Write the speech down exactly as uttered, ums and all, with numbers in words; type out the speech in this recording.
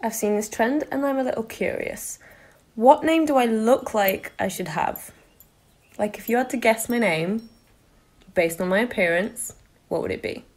I've seen this trend and I'm a little curious. What name do I look like I should have? Like, if you had to guess my name based on my appearance, what would it be?